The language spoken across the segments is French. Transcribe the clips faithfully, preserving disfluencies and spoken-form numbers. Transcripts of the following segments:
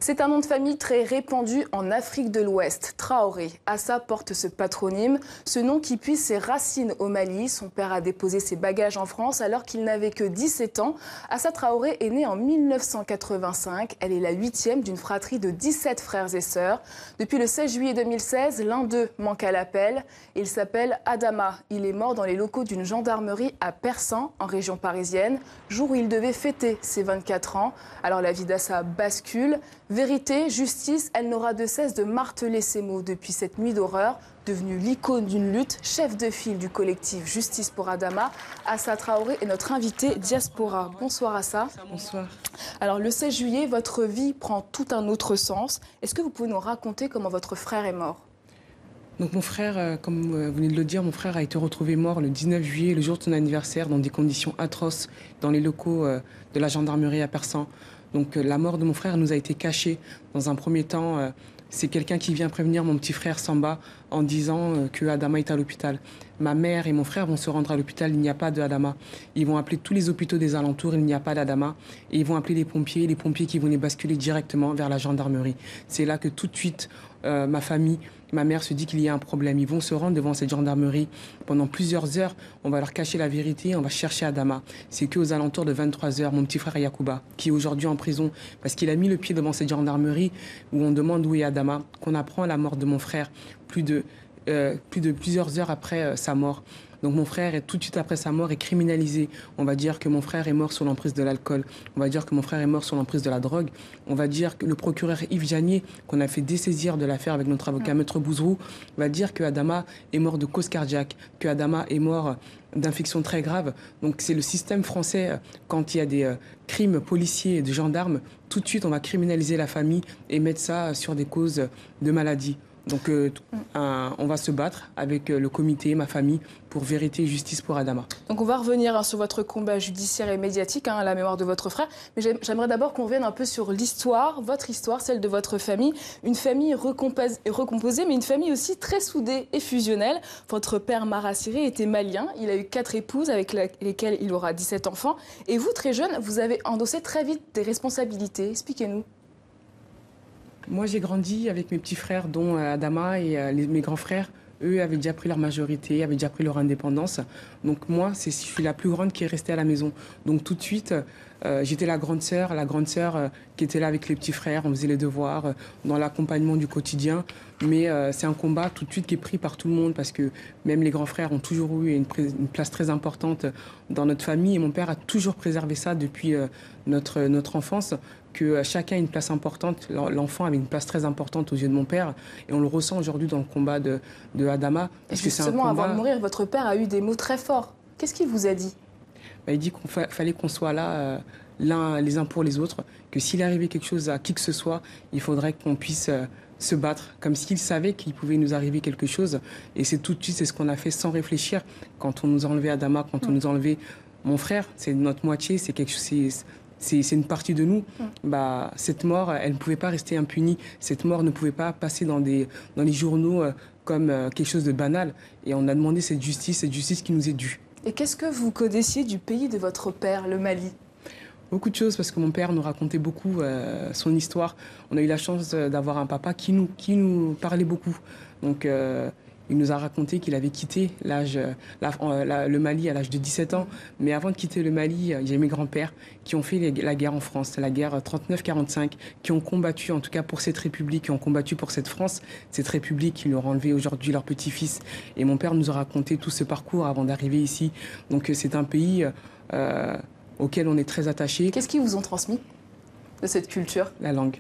C'est un nom de famille très répandu en Afrique de l'Ouest. Traoré. Assa porte ce patronyme, ce nom qui puise ses racines au Mali. Son père a déposé ses bagages en France alors qu'il n'avait que dix-sept ans. Assa Traoré est née en mille neuf cent quatre-vingt-cinq. Elle est la huitième d'une fratrie de dix-sept frères et sœurs. Depuis le seize juillet deux mille seize, l'un d'eux manque à l'appel. Il s'appelle Adama. Il est mort dans les locaux d'une gendarmerie à Persan, en région parisienne, jour où il devait fêter ses vingt-quatre ans. Alors la vie d'Assa bascule. Vérité, justice, elle n'aura de cesse de marteler ces mots depuis cette nuit d'horreur. Devenue l'icône d'une lutte, chef de file du collectif Justice pour Adama, Assa Traoré est notre invitée Diaspora. Bonsoir Assa. Bonsoir. Alors le seize juillet, votre vie prend tout un autre sens. Est-ce que vous pouvez nous raconter comment votre frère est mort ? Donc mon frère, comme vous venez de le dire, mon frère a été retrouvé mort le dix-neuf juillet, le jour de son anniversaire, dans des conditions atroces, dans les locaux de la gendarmerie à Persan. Donc la mort de mon frère nous a été cachée. Dans un premier temps, c'est quelqu'un qui vient prévenir mon petit frère Samba en disant que Adama est à l'hôpital. Ma mère et mon frère vont se rendre à l'hôpital, il n'y a pas de Adama. Ils vont appeler tous les hôpitaux des alentours, il n'y a pas d'Adama. Et ils vont appeler les pompiers, les pompiers qui vont les basculer directement vers la gendarmerie. C'est là que tout de suite, euh, ma famille, ma mère se dit qu'il y a un problème. Ils vont se rendre devant cette gendarmerie pendant plusieurs heures. On va leur cacher la vérité, on va chercher Adama. C'est qu'aux alentours de vingt-trois heures, mon petit frère Yacouba, qui est aujourd'hui en prison, parce qu'il a mis le pied devant cette gendarmerie où on demande où est Adama, qu'on apprend la mort de mon frère plus de, euh, plus de plusieurs heures après euh, sa mort. Donc mon frère, est, tout de suite après sa mort, est criminalisé. On va dire que mon frère est mort sous l'emprise de l'alcool. On va dire que mon frère est mort sous l'emprise de la drogue. On va dire que le procureur Yves Janier, qu'on a fait dessaisir de l'affaire avec notre avocat Maître Bouzrou, va dire que Adama est mort de cause cardiaque, que Adama est mort d'infection très grave. Donc c'est le système français, quand il y a des euh, crimes policiers et de gendarmes, tout de suite on va criminaliser la famille et mettre ça sur des causes de maladie. Donc euh, un, on va se battre avec euh, le comité, ma famille, pour vérité et justice pour Adama. Donc on va revenir hein, sur votre combat judiciaire et médiatique, hein, à la mémoire de votre frère. Mais j'aimerais d'abord qu'on revienne un peu sur l'histoire, votre histoire, celle de votre famille. Une famille recomposée, mais une famille aussi très soudée et fusionnelle. Votre père Mara Siré était malien. Il a eu quatre épouses avec lesquelles il aura dix-sept enfants. Et vous, très jeune, vous avez endossé très vite des responsabilités. Expliquez-nous. Moi, j'ai grandi avec mes petits frères, dont Adama et euh, les, mes grands frères. Eux avaient déjà pris leur majorité, avaient déjà pris leur indépendance. Donc moi, je suis la plus grande qui est restée à la maison. Donc tout de suite, euh, j'étais la grande sœur, la grande sœur euh, qui était là avec les petits frères. On faisait les devoirs, euh, dans l'accompagnement du quotidien. Mais euh, c'est un combat tout de suite qui est pris par tout le monde parce que même les grands frères ont toujours eu une, une place très importante dans notre famille. Et mon père a toujours préservé ça depuis euh, notre, notre enfance, que chacun a une place importante. L'enfant avait une place très importante aux yeux de mon père. Et on le ressent aujourd'hui dans le combat de, de Adama. Parce et justement, que un combat... avant de mourir, votre père a eu des mots très forts. Qu'est-ce qu'il vous a dit ? Bah, il dit qu'il fa fallait qu'on soit là, euh, l'un les uns pour les autres, que s'il arrivait quelque chose à qui que ce soit, il faudrait qu'on puisse euh, se battre, comme s'il savait qu'il pouvait nous arriver quelque chose. Et c'est tout de suite, c'est ce qu'on a fait sans réfléchir. Quand on nous a enlevé Adama, quand on nous a enlevé mon frère, c'est notre moitié, c'est quelque chose... C'est une partie de nous. Mm. Bah, cette mort, elle ne pouvait pas rester impunie. Cette mort ne pouvait pas passer dans, des, dans les journaux euh, comme euh, quelque chose de banal. Et on a demandé cette justice, cette justice qui nous est due. Et qu'est-ce que vous connaissiez du pays de votre père, le Mali ? Beaucoup de choses, parce que mon père nous racontait beaucoup euh, son histoire. On a eu la chance d'avoir un papa qui nous, qui nous parlait beaucoup. Donc... Euh, Il nous a raconté qu'il avait quitté l'âge, la, la, le Mali à l'âge de dix-sept ans. Mais avant de quitter le Mali, il y a mes grands-pères qui ont fait les, la guerre en France, la guerre trente-neuf quarante-cinq, qui ont combattu, en tout cas pour cette République, qui ont combattu pour cette France, cette République qui leur a enlevé aujourd'hui leur petit-fils. Et mon père nous a raconté tout ce parcours avant d'arriver ici. Donc c'est un pays euh, auquel on est très attaché. Qu'est-ce qu'ils vous ont transmis de cette culture ? La langue.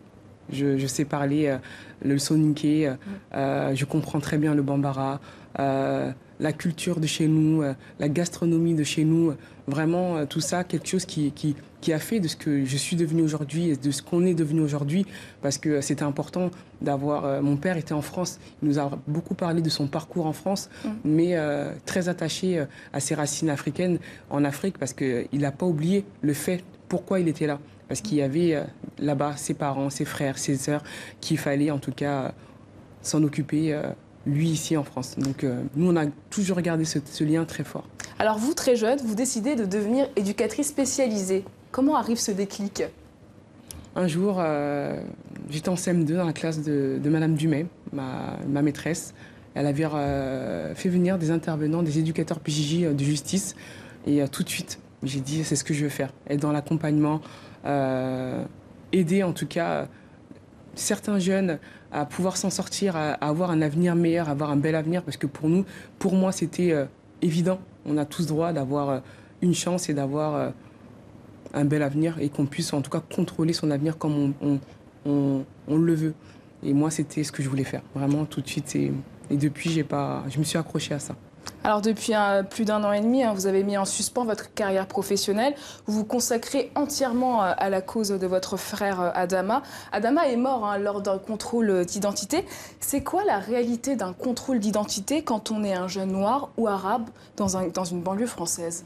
Je, je sais parler euh, le soninké, euh, je comprends très bien le bambara, euh, la culture de chez nous, euh, la gastronomie de chez nous, vraiment euh, tout ça, quelque chose qui, qui, qui a fait de ce que je suis devenu aujourd'hui et de ce qu'on est devenu aujourd'hui, parce que c'était important d'avoir... Euh, mon père était en France, il nous a beaucoup parlé de son parcours en France, mm. mais euh, très attaché euh, à ses racines africaines en Afrique, parce qu'il n'a pas oublié le fait pourquoi il était là. Parce qu'il y avait euh, là-bas ses parents, ses frères, ses sœurs, qu'il fallait en tout cas euh, s'en occuper, euh, lui, ici en France. Donc euh, nous, on a toujours gardé ce, ce lien très fort. Alors vous, très jeune, vous décidez de devenir éducatrice spécialisée. Comment arrive ce déclic ? Un jour, euh, j'étais en C M deux dans la classe de, de Madame Dumay, ma, ma maîtresse. Elle avait euh, fait venir des intervenants, des éducateurs P J J euh, de justice. Et euh, tout de suite, j'ai dit, c'est ce que je veux faire. Être dans l'accompagnement, euh, aider en tout cas certains jeunes à pouvoir s'en sortir, à, à avoir un avenir meilleur, à avoir un bel avenir. Parce que pour nous, pour moi, c'était euh, évident. On a tous droit d'avoir euh, une chance et d'avoir euh, un bel avenir et qu'on puisse en tout cas contrôler son avenir comme on, on, on, on le veut. Et moi, c'était ce que je voulais faire, vraiment tout de suite. Et, et depuis, j'ai pas, je me suis accrochée à ça. Alors depuis un, plus d'un an et demi, hein, vous avez mis en suspens votre carrière professionnelle. Vous vous consacrez entièrement à la cause de votre frère Adama. Adama est mort hein, lors d'un contrôle d'identité. C'est quoi la réalité d'un contrôle d'identité quand on est un jeune noir ou arabe dans, un, dans une banlieue française?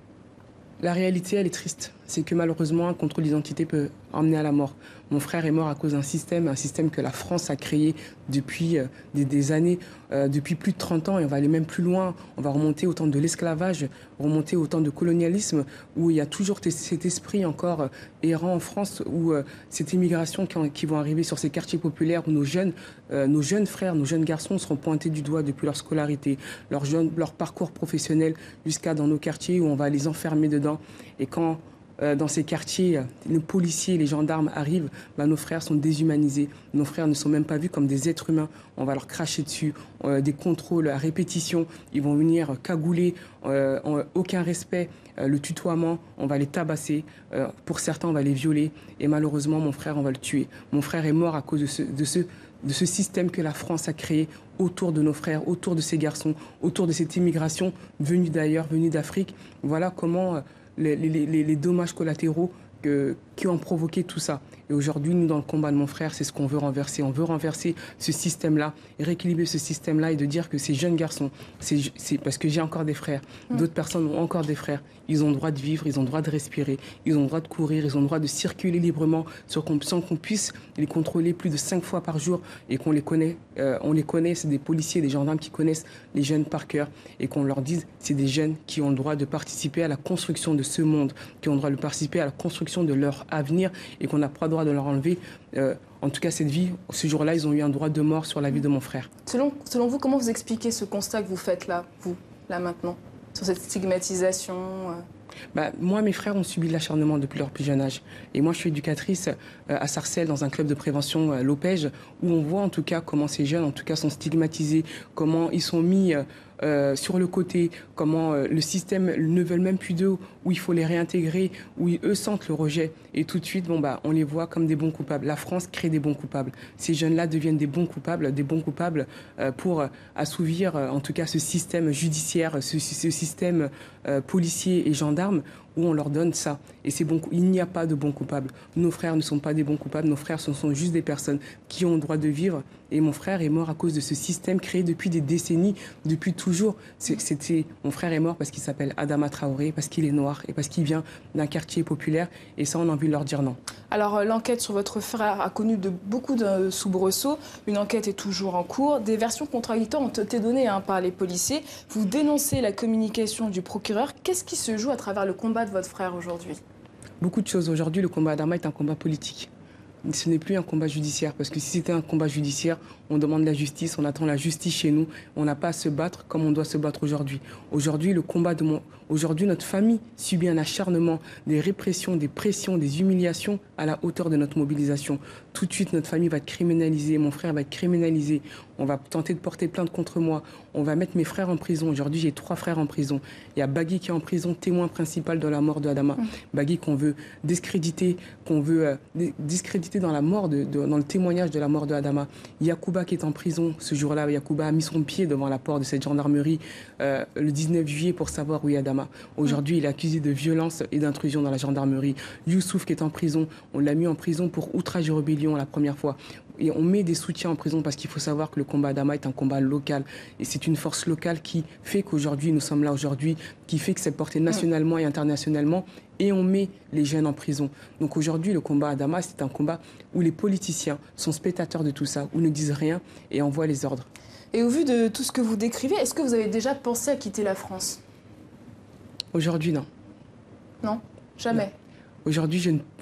La réalité, elle est triste. C'est que malheureusement, un contrôle d'identité peut emmener à la mort. Mon frère est mort à cause d'un système, un système que la France a créé depuis euh, des, des années, euh, depuis plus de trente ans, et on va aller même plus loin. On va remonter au temps de l'esclavage, remonter au temps de colonialisme, où il y a toujours cet esprit encore euh, errant en France, où euh, cette immigration qui, qui vont arriver sur ces quartiers populaires, où nos jeunes, euh, nos jeunes frères, nos jeunes garçons seront pointés du doigt depuis leur scolarité, leur, jeune, leur parcours professionnel, jusqu'à dans nos quartiers où on va les enfermer dedans. Et quand Euh, dans ces quartiers, les policiers, les gendarmes arrivent, bah, nos frères sont déshumanisés. Nos frères ne sont même pas vus comme des êtres humains. On va leur cracher dessus, euh, des contrôles à répétition. Ils vont venir cagouler, euh, en, aucun respect, euh, le tutoiement, on va les tabasser. Euh, pour certains, on va les violer. Et malheureusement, mon frère, on va le tuer. Mon frère est mort à cause de ce, de ce, de ce système que la France a créé autour de nos frères, autour de ces garçons, autour de cette immigration venue d'ailleurs, venue d'Afrique. Voilà comment... Euh, Les, les, les, les dommages collatéraux que, qui ont provoqué tout ça. Et aujourd'hui, nous, dans le combat de mon frère, c'est ce qu'on veut renverser. On veut renverser ce système-là, et rééquilibrer ce système-là et de dire que ces jeunes garçons, c'est parce que j'ai encore des frères, d'autres personnes ont encore des frères, ils ont le droit de vivre, ils ont le droit de respirer, ils ont le droit de courir, ils ont le droit de circuler librement sans qu'on qu'on puisse les contrôler plus de cinq fois par jour et qu'on les connaît. Euh, on les connaît, c'est des policiers, des gendarmes qui connaissent les jeunes par cœur et qu'on leur dise c'est des jeunes qui ont le droit de participer à la construction de ce monde, qui ont le droit de participer à la construction de leur avenir et qu'on n'a pas le droit de leur enlever. Euh, en tout cas, cette vie, ce jour-là, ils ont eu un droit de mort sur la vie de mon frère. Selon, selon vous, comment vous expliquez ce constat que vous faites là, vous, là maintenant, sur cette stigmatisation euh... Bah, moi, mes frères ont subi l'acharnement depuis leur plus jeune âge. Et moi, je suis éducatrice euh, à Sarcelles, dans un club de prévention euh, Lopège, où on voit en tout cas comment ces jeunes, en tout cas, sont stigmatisés, comment ils sont mis euh, euh, sur le côté, comment euh, le système ne veut même plus d'eux, où il faut les réintégrer, où ils, eux sentent le rejet. Et tout de suite, bon, bah, on les voit comme des bons coupables. La France crée des bons coupables. Ces jeunes-là deviennent des bons coupables, des bons coupables euh, pour euh, assouvir, euh, en tout cas, ce système judiciaire, ce, ce système euh, policier et gendarme, où on leur donne ça. Et c'est bon, il n'y a pas de bons coupables. Nos frères ne sont pas des bons coupables. Nos frères, ce sont juste des personnes qui ont le droit de vivre. Et mon frère est mort à cause de ce système créé depuis des décennies, depuis toujours. C'était, mon frère est mort parce qu'il s'appelle Adama Traoré, parce qu'il est noir et parce qu'il vient d'un quartier populaire. Et ça, on a envie de leur dire non. Alors, l'enquête sur votre frère a connu de beaucoup de soubresauts. Une enquête est toujours en cours. Des versions contradictoires ont été données hein, par les policiers. Vous dénoncez la communication du procureur. Qu'est-ce qui se joue à travers le combat de votre frère aujourd'hui? Beaucoup de choses. Aujourd'hui, le combat Adama est un combat politique. Ce n'est plus un combat judiciaire, parce que si c'était un combat judiciaire, on demande la justice, on attend la justice chez nous, on n'a pas à se battre comme on doit se battre aujourd'hui. Aujourd'hui, le combat de mon... Aujourd'hui, notre famille subit un acharnement, des répressions, des pressions, des humiliations à la hauteur de notre mobilisation. Tout de suite, notre famille va être criminalisée, mon frère va être criminalisé, on va tenter de porter plainte contre moi, on va mettre mes frères en prison. Aujourd'hui, j'ai trois frères en prison. Il y a Bagui qui est en prison, témoin principal de la mort de Adama. Mmh. Bagui qu'on veut discréditer, qu'on veut euh, discréditer dans la mort, de, de, dans le témoignage de la mort de Adama. Yacouba qui est en prison ce jour-là. Yacouba a mis son pied devant la porte de cette gendarmerie euh, le dix-neuf juillet pour savoir où est Adama. Aujourd'hui, mmh. il est accusé de violence et d'intrusion dans la gendarmerie. Youssouf qui est en prison, on l'a mis en prison pour outrage et rébellion la première fois. Et on met des soutiens en prison parce qu'il faut savoir que le combat Adama est un combat local. Et c'est une force locale qui fait qu'aujourd'hui, nous sommes là aujourd'hui, qui fait que c'est porté nationalement et internationalement. Et on met les jeunes en prison. Donc aujourd'hui, le combat Adama, c'est un combat où les politiciens sont spectateurs de tout ça, où ne disent rien et envoient les ordres. Et au vu de tout ce que vous décrivez, est-ce que vous avez déjà pensé à quitter la France? Aujourd'hui, non. Non, jamais. Aujourd'hui, je ne,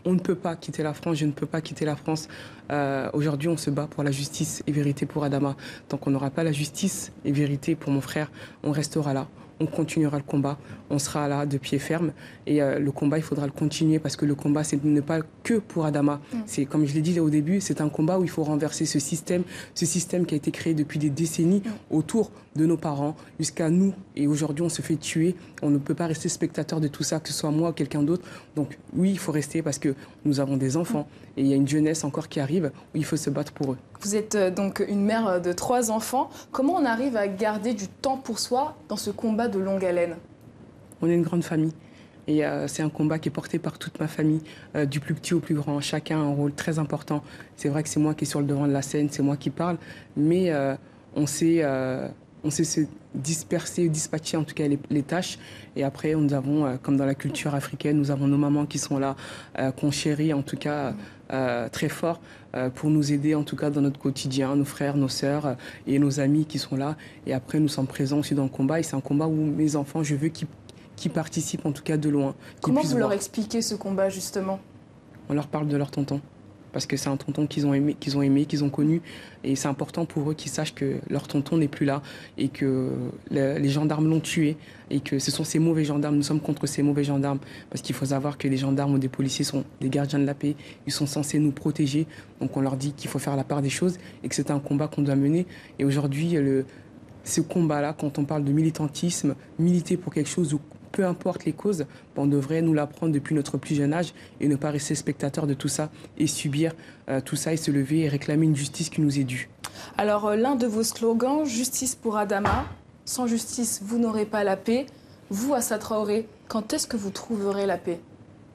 on ne peut pas quitter la France, je ne peux pas quitter la France. Euh, Aujourd'hui, on se bat pour la justice et vérité pour Adama. Tant qu'on n'aura pas la justice et vérité pour mon frère, on restera là. On continuera le combat, on sera là de pied ferme et euh, le combat, il faudra le continuer parce que le combat, c'est ne pas que pour Adama. Mm. C'est comme je l'ai dit là au début, c'est un combat où il faut renverser ce système, ce système qui a été créé depuis des décennies mm. autour de nos parents jusqu'à nous. Et aujourd'hui, on se fait tuer. On ne peut pas rester spectateur de tout ça, que ce soit moi ou quelqu'un d'autre. Donc oui, il faut rester parce que nous avons des enfants mm. et il y a une jeunesse encore qui arrive où il faut se battre pour eux. Vous êtes donc une mère de trois enfants. Comment on arrive à garder du temps pour soi dans ce combat de longue haleine? On est une grande famille et euh, c'est un combat qui est porté par toute ma famille, euh, du plus petit au plus grand. Chacun a un rôle très important. C'est vrai que c'est moi qui est sur le devant de la scène, c'est moi qui parle, mais euh, on sait, euh, on sait se disperser, dispatcher en tout cas les, les tâches. Et après, nous avons, euh, comme dans la culture africaine, nous avons nos mamans qui sont là, euh, qu'on chérit en tout cas euh, très fort euh, pour nous aider en tout cas dans notre quotidien, nos frères, nos sœurs euh, et nos amis qui sont là. Et après, nous sommes présents aussi dans le combat. Et c'est un combat où mes enfants, je veux qu'ils qu'ils participent en tout cas de loin. Comment vous leur expliquez ce combat justement? On leur parle de leur tonton. Parce que c'est un tonton qu'ils ont aimé, qu'ils ont aimé, qu'ils ont connu. Et c'est important pour eux qu'ils sachent que leur tonton n'est plus là et que le, les gendarmes l'ont tué et que ce sont ces mauvais gendarmes. Nous sommes contre ces mauvais gendarmes parce qu'il faut savoir que les gendarmes ou des policiers sont des gardiens de la paix. Ils sont censés nous protéger. Donc on leur dit qu'il faut faire la part des choses et que c'est un combat qu'on doit mener. Et aujourd'hui, le, ce combat-là, quand on parle de militantisme, militer pour quelque chose, peu importe les causes, on devrait nous l'apprendre depuis notre plus jeune âge et ne pas rester spectateur de tout ça et subir euh, tout ça et se lever et réclamer une justice qui nous est due. Alors euh, l'un de vos slogans, justice pour Adama, sans justice vous n'aurez pas la paix. Vous, Assa Traoré, quand est-ce que vous trouverez la paix?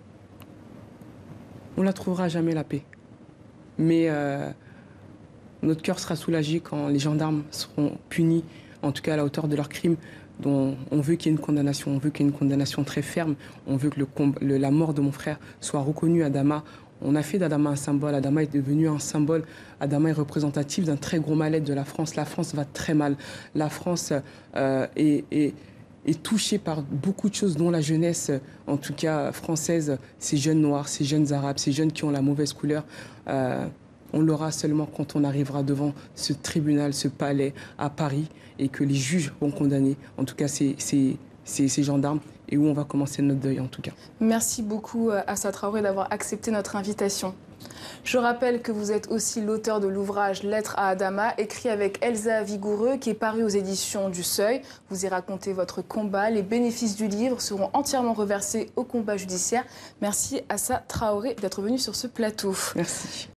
On ne la trouvera jamais la paix. Mais euh, notre cœur sera soulagé quand les gendarmes seront punis, en tout cas à la hauteur de leurs crimes. Dont on veut qu'il y ait une condamnation, on veut qu'il y ait une condamnation très ferme, on veut que le, le, la mort de mon frère soit reconnue. Adama, on a fait d'Adama un symbole, Adama est devenu un symbole, Adama est représentatif d'un très gros mal-être de la France. La France va très mal, la France euh, est, est, est touchée par beaucoup de choses dont la jeunesse, en tout cas française, ces jeunes noirs, ces jeunes arabes, ces jeunes qui ont la mauvaise couleur. Euh, On l'aura seulement quand on arrivera devant ce tribunal, ce palais à Paris et que les juges vont condamner, en tout cas ces, ces, ces, ces gendarmes, et où on va commencer notre deuil en tout cas. Merci beaucoup Assa Traoré d'avoir accepté notre invitation. Je rappelle que vous êtes aussi l'auteur de l'ouvrage Lettre à Adama, écrit avec Elsa Vigoureux, qui est paru aux éditions du Seuil. Vous y racontez votre combat. Les bénéfices du livre seront entièrement reversés au combat judiciaire. Merci Assa Traoré d'être venu sur ce plateau. Merci.